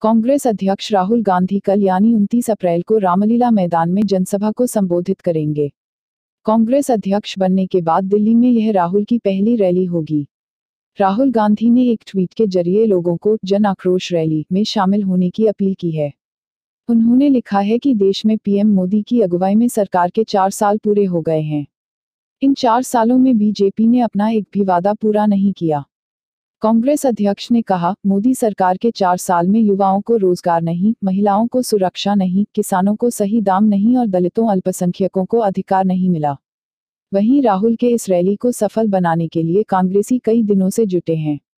कांग्रेस अध्यक्ष राहुल गांधी कल यानी 29 अप्रैल को रामलीला मैदान में जनसभा को संबोधित करेंगे। कांग्रेस अध्यक्ष बनने के बाद दिल्ली में यह राहुल की पहली रैली होगी। राहुल गांधी ने एक ट्वीट के जरिए लोगों को जन आक्रोश रैली में शामिल होने की अपील की है। उन्होंने लिखा है कि देश में पीएम मोदी की अगुवाई में सरकार के 4 साल पूरे हो गए हैं। इन 4 सालों में बीजेपी ने अपना एक भी वादा पूरा नहीं किया। कांग्रेस अध्यक्ष ने कहा, मोदी सरकार के 4 साल में युवाओं को रोजगार नहीं, महिलाओं को सुरक्षा नहीं, किसानों को सही दाम नहीं और दलितों अल्पसंख्यकों को अधिकार नहीं मिला। वहीं राहुल के इस रैली को सफल बनाने के लिए कांग्रेसी कई दिनों से जुटे हैं।